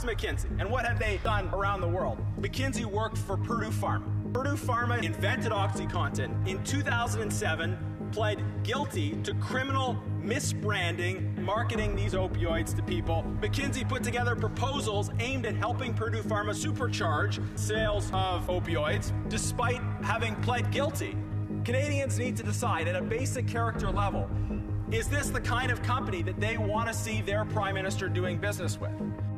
is McKinsey, and what have they done around the world? McKinsey worked for Purdue Pharma. Purdue Pharma invented OxyContin. In 2007, pled guilty to criminal misbranding, marketing these opioids to people. McKinsey put together proposals aimed at helping Purdue Pharma supercharge sales of opioids, despite having pled guilty. Canadians need to decide at a basic character level, is this the kind of company that they want to see their Prime Minister doing business with?